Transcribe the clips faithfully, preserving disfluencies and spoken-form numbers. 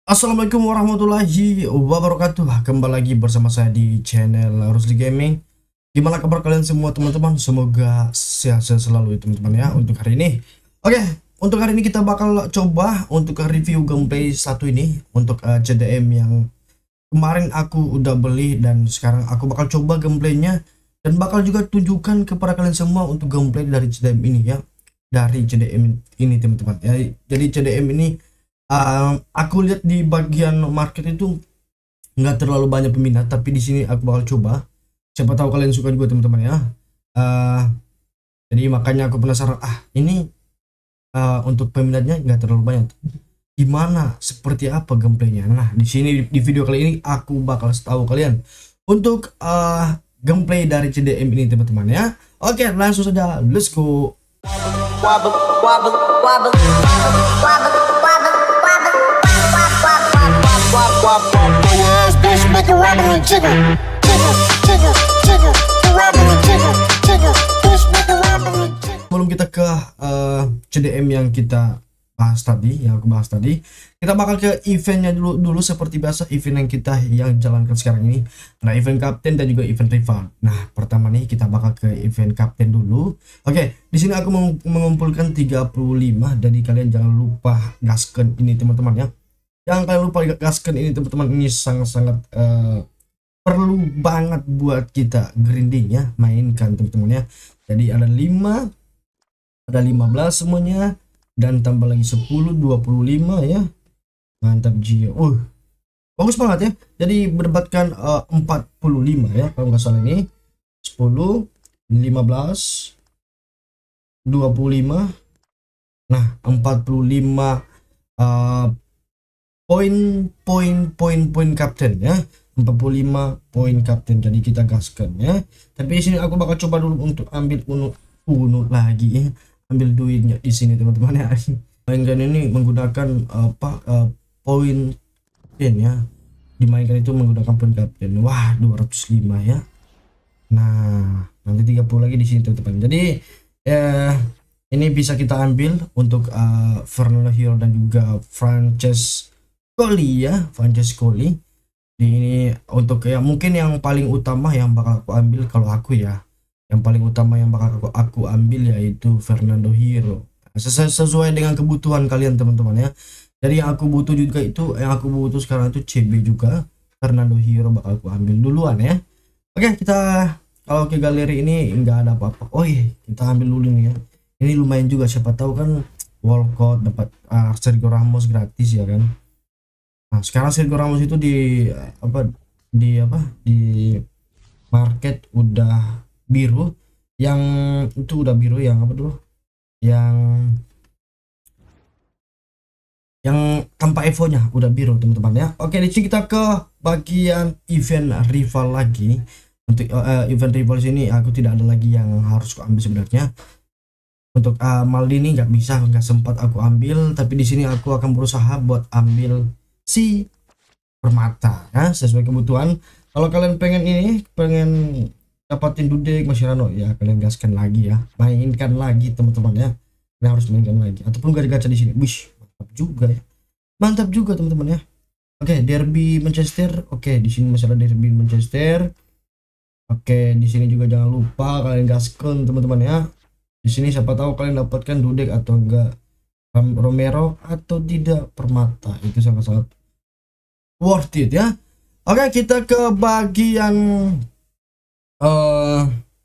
Assalamualaikum warahmatullahi wabarakatuh. Kembali lagi bersama saya di channel Rusli Gaming. Gimana kabar kalian semua teman-teman? Semoga sehat-sehat selalu ya teman-teman ya untuk hari ini. Oke, untuk hari ini kita bakal coba untuk review gameplay satu ini untuk uh, C D M yang kemarin aku udah beli dan sekarang aku bakal coba gameplaynya dan bakal juga tunjukkan kepada kalian semua untuk gameplay dari C D M ini ya. Dari C D M ini teman-teman ya. Jadi C D M ini Uh, aku lihat di bagian market itu nggak terlalu banyak peminat, tapi di sini aku bakal coba. Siapa tahu kalian suka juga teman-teman ya. Uh, jadi makanya aku penasaran. Ah ini uh, untuk peminatnya nggak terlalu banyak. Gimana? Seperti apa gameplaynya? Nah di sini di video kali ini aku bakal tahu kalian untuk uh, gameplay dari C D M ini teman-teman ya. Oke langsung saja, let's go. Wabble, wabble, wabble, wabble. Sebelum kita ke uh, C D M yang kita bahas tadi, yang aku bahas tadi, kita bakal ke eventnya dulu dulu seperti biasa. Event yang kita yang jalankan sekarang ini, nah event kapten dan juga event rival. Nah pertama nih kita bakal ke event kapten dulu. Oke, di sini aku mengumpulkan tiga puluh lima. Jadi kalian jangan lupa gaskan ini teman-teman ya. Jangan kalian lupa gaskan ini teman-teman, ini sangat-sangat uh, perlu banget buat kita grinding ya, mainkan teman-teman ya. Jadi ada lima, ada lima belas semuanya, dan tambah lagi sepuluh, dua puluh lima ya. Mantap Gio. Uh, bagus banget ya. Jadi berdapatkan uh, empat puluh lima ya kalau nggak salah ini. sepuluh, lima belas, dua puluh lima. Nah, empat puluh lima uh, poin poin poin poin kapten ya, empat puluh lima poin kapten. Jadi kita gaskan ya. Tapi di sini aku bakal coba dulu untuk ambil unut unut lagi ya, ambil duitnya di sini teman-teman ya. Mainkan ini menggunakan apa uh, poin kapten ya, dimainkan itu menggunakan poin kapten. Wah dua ratus lima ya. Nah nanti tiga puluh lagi di sini teman-teman. Jadi eh ini bisa kita ambil untuk uh, Fernando Hierro dan juga Francesco Colli ya, Francesco Colli. Di ini untuk ya mungkin yang paling utama yang bakal aku ambil kalau aku ya, yang paling utama yang bakal aku, aku ambil yaitu Fernando Hierro. Sesu sesuai dengan kebutuhan kalian teman-teman ya. Jadi yang aku butuh juga itu, yang aku butuh sekarang itu C B juga. Fernando Hierro bakal aku ambil duluan ya. Oke kita kalau ke galeri ini enggak ada apa-apa. Oh iya kita ambil dulu nih ya. Ini lumayan juga, siapa tahu kan Walcott dapat uh, Sergio Ramos gratis ya kan. Nah sekarang Sergio Ramos itu di apa di apa di market udah biru, yang itu udah biru yang apa dulu yang yang tanpa Evo nya udah biru teman-teman ya. Oke di sini kita ke bagian event rival lagi. Untuk uh, event rival sini aku tidak ada lagi yang harus aku ambil sebenarnya. Untuk uh, Maldini nggak bisa, nggak sempat aku ambil, tapi di sini aku akan berusaha buat ambil si permata ya, sesuai kebutuhan. Kalau kalian pengen ini, pengen dapatin Dudek Mascherano ya, kalian gaskan lagi ya, mainkan lagi teman-teman ya. Kalian harus mainkan lagi ataupun gacha-gacha di sini. Wish mantap juga ya, mantap juga teman-teman ya. Oke derby Manchester. Oke di sini masalah derby Manchester. Oke di sini juga jangan lupa kalian gaskan teman-teman ya. Di sini siapa tahu kalian dapatkan Dudek atau enggak Romero atau tidak permata, itu sangat-sangat worth it ya. Oke kita ke bagian uh,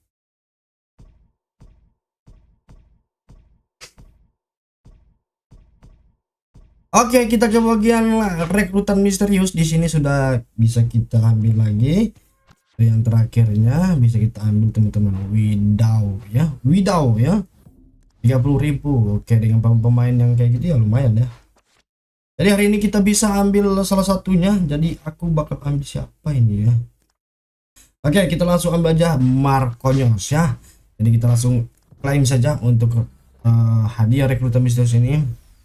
Oke kita ke bagian rekrutan misterius. Di sini sudah bisa kita ambil lagi. Yang terakhirnya bisa kita ambil teman-teman, Widow ya, Widow ya, tiga puluh ribu. Oke dengan pemain yang kayak gitu ya lumayan ya. Jadi hari ini kita bisa ambil salah satunya. Jadi aku bakal ambil siapa ini ya. Oke kita langsung ambil aja Marquinhos ya. Jadi kita langsung klaim saja untuk uh, hadiah rekrutan misterius ini.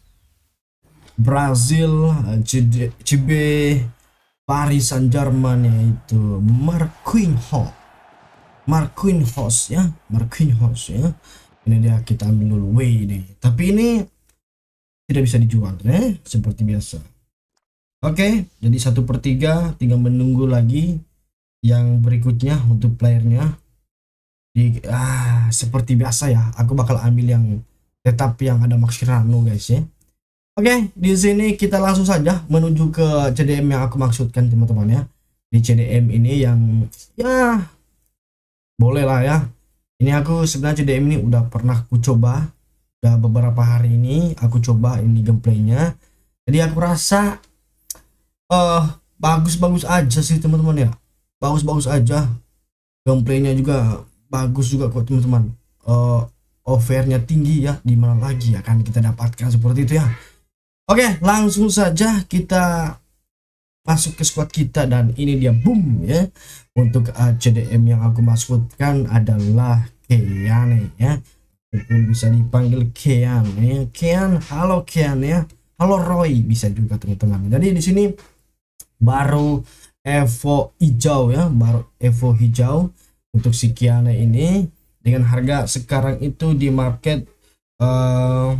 Brazil C B Paris Saint-Germain yaitu Marquinhos. Marquinhos ya, Marquinhos ya. Ini dia, kita ambil dulu W ini. Tapi ini tidak bisa dijual ya, seperti biasa. Oke, jadi satu per tiga, tinggal menunggu lagi yang berikutnya untuk playernya. Di, ah, seperti biasa ya, aku bakal ambil yang tetap yang ada Mascherano guys ya. Oke, di sini kita langsung saja menuju ke C D M yang aku maksudkan teman-teman ya. Di C D M ini yang ya boleh lah ya. Ini aku sebenarnya C D M ini udah pernah aku coba, udah beberapa hari ini aku coba ini gameplaynya. Jadi aku rasa eh bagus-bagus aja sih teman-teman ya, bagus-bagus aja, gameplaynya juga bagus juga kok teman-teman. uh, Overnya tinggi ya, dimana lagi akan kita dapatkan seperti itu ya. Oke, langsung saja kita masuk ke squad kita dan ini dia boom ya. Untuk uh, C D M yang aku maksudkan adalah Keane ya, mungkin bisa dipanggil Kean ya. Kean, halo Kean ya, halo Roy bisa juga teman-teman. Jadi di sini baru Evo hijau ya, baru Evo hijau untuk si Kiane ini dengan harga sekarang itu di market uh,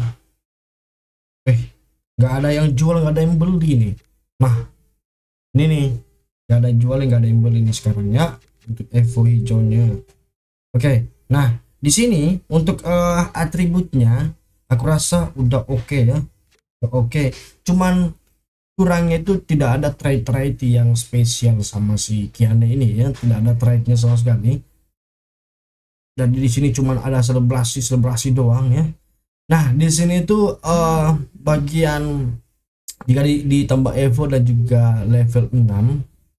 eh nggak ada yang jual, nggak ada yang beli nih. Nah ini nih nggak ada yang jual, nggak ada yang beli nih sekarang ya untuk Evo hijaunya. Oke, nah di sini untuk uh, atributnya aku rasa udah oke okay ya, udah oke okay. Cuman kurangnya itu tidak ada trait-trait yang spesial sama si Kiane ini ya, tidak ada traitnya sama sekali. Dan di sini cuma ada selebrasi selebrasi doang ya. Nah di sini tuh uh, bagian jika di, ditambah Evo dan juga level enam,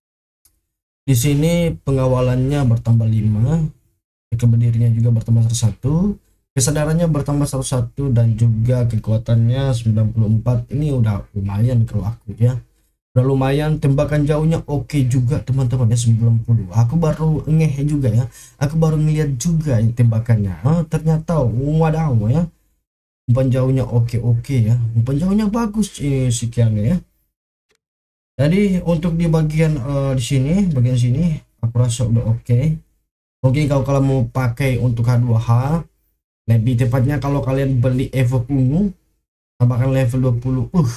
di sini pengawalannya bertambah lima, keberdirannya juga bertambah satu, kesadarannya bertambah seratus satu, dan juga kekuatannya sembilan puluh empat. Ini udah lumayan kalau aku ya, udah lumayan. Tembakan jauhnya oke okay juga teman-teman ya, sembilan puluh. Aku baru ngeh juga ya, aku baru ngeliat juga yang tembakannya. Oh, ternyata wadaw ya, umpan jauhnya oke oke ya, umpan jauhnya bagus eh, sekian ya. Jadi untuk di bagian uh, di sini, bagian sini aku rasa udah oke okay. Mungkin kalau kalau mau pakai untuk H dua H, lebih tepatnya kalau kalian beli Evo ungu tambahkan level dua puluh, uh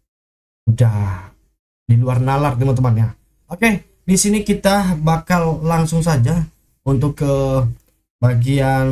udah di luar nalar teman-teman ya. Oke, di sini kita bakal langsung saja untuk ke bagian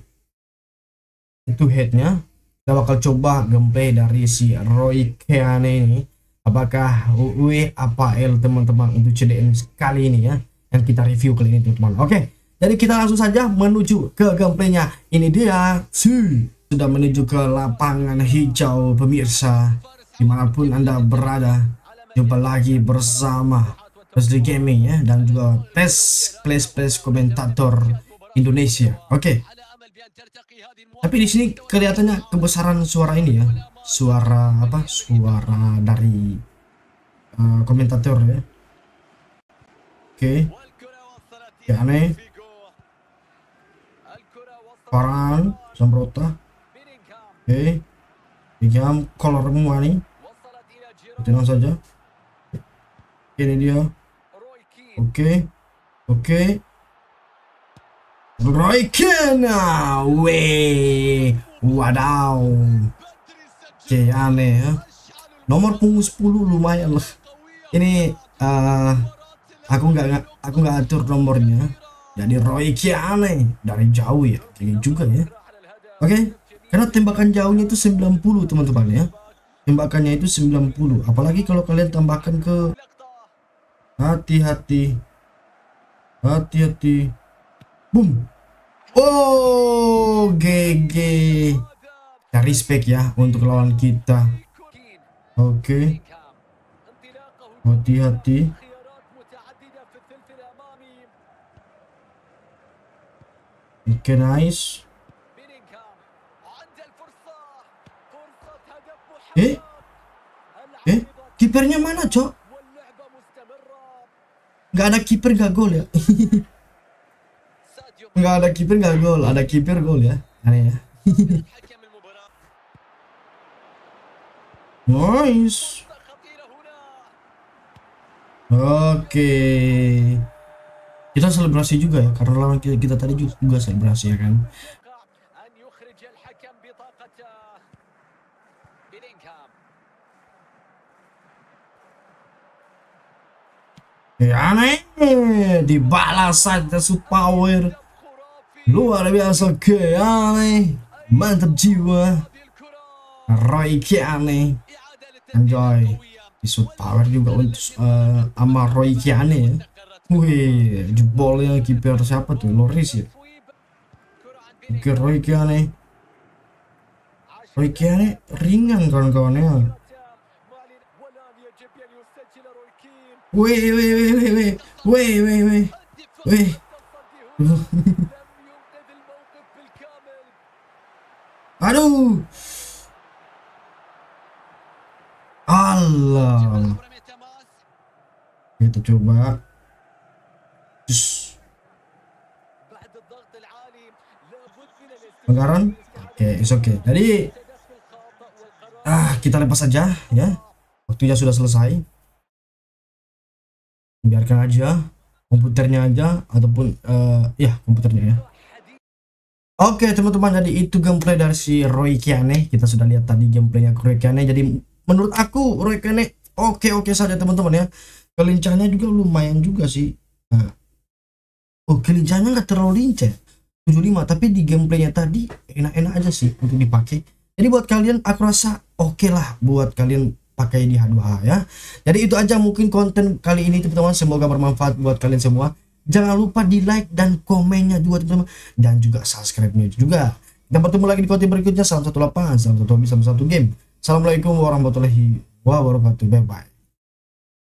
itu headnya. Kita bakal coba gameplay dari si Roy Keane ini, apakah U W apa L teman-teman untuk C D M kali ini ya, yang kita review kali ini teman-teman. Oke, jadi kita langsung saja menuju ke gameplaynya. Ini dia si sudah menuju ke lapangan hijau pemirsa, dimanapun anda berada. Jumpa lagi bersama Leslie Gaming ya, dan juga tes plus plus komentator Indonesia. Oke, tapi di sini kelihatannya kebesaran suara ini ya, suara apa, suara dari uh, komentator ya. Oke, ya aneh. Paran Sambrota. Oke, jam kolor semua nih, tenang saja. Ini dia. Oke, oke. Roy Keane, weh, wadaw. Oke, aneh ya. Nomor punggung sepuluh lumayan lah. Ini uh, aku nggak aku nggak atur nomornya. Jadi Roy Keane dari jauh ya, kayak juga ya. Oke, karena tembakan jauhnya itu sembilan puluh teman-teman ya. Tembakannya itu sembilan puluh. Apalagi kalau kalian tambahkan ke hati-hati, hati-hati. Boom. Oh, G G. Kita respect ya untuk lawan kita. Oke. Hati-hati. Oke, nice. Eh? Eh? Kipernya mana, Cok? Nggak ada kiper, nggak gol ya? Nggak ada kiper nggak gol, ada kiper gol ya, aneh ya. Nice. Oke, kita selebrasi juga ya, karena lawan kita, kita tadi juga, juga selebrasi ya kan. Kiane dibalas saja shoot power luar biasa. Kiane mantap jiwa. Roy Kiane enjoy di shoot power juga untuk uh, sama Roy Kiane ya. Wih, jebolnya kiper siapa tuh? Loris ya. Oke, Roy Kiane. Roy Kiane ringan kawan-kawannya. Wih, wih, wih, wih, wih, wih, wih, wih, wih. Aduh. Allah. Kita coba. Pelanggaran. Oke, okay, oke. Okay. Jadi ah, kita lepas saja ya. Waktunya sudah selesai. Biarkan aja komputernya aja ataupun uh, ya komputernya ya. Oke okay, teman-teman, jadi itu gameplay dari si Roy Kiane. Kita sudah lihat tadi gameplaynya Roy Kiane. Jadi menurut aku Roy Kiane oke-oke saja teman-teman ya. Kelincahnya juga lumayan juga sih. Nah, oh kelincahnya nggak terlalu lincah tujuh puluh lima, tapi di gameplaynya tadi enak-enak aja sih untuk dipakai. Jadi buat kalian aku rasa oke okay lah buat kalian pakai di H dua H ya. Jadi itu aja mungkin konten kali ini teman-teman, semoga bermanfaat buat kalian semua. Jangan lupa di like dan komennya juga teman-teman, dan juga subscribe-nya juga. Kita bertemu lagi di konten berikutnya. Salam satu lapangan, salam satu hobi, salam satu game. Assalamualaikum warahmatullahi wabarakatuh. Bye bye.